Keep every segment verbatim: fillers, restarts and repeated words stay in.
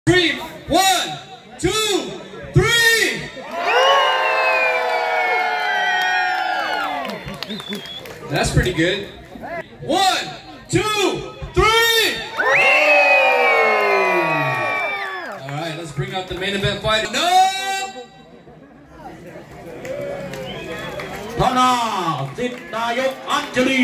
Three, one, two, three. That's pretty good. One, two, three. All right, let's bring out the main event fight. No. ธนาสิทธินายกอัญชลี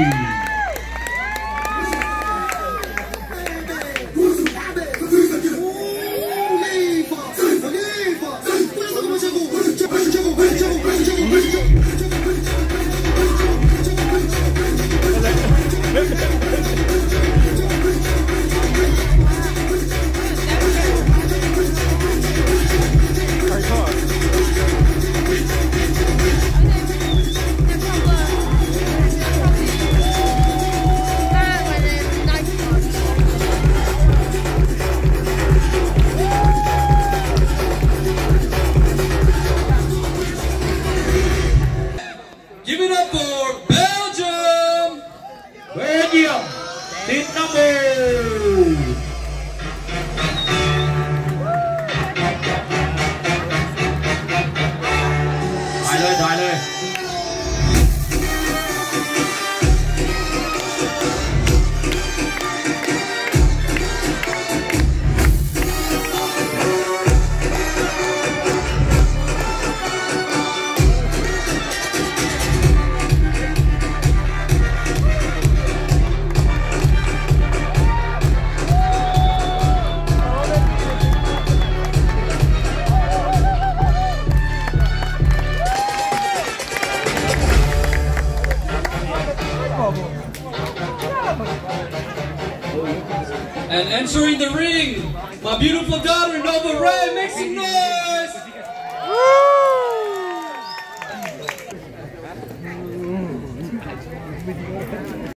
Give it up for Belgium! เบลเยียมติดน้ำมูถ่ายเลยถ่ายเลย And entering the ring, my beautiful daughter, Nova Ray, make some noise!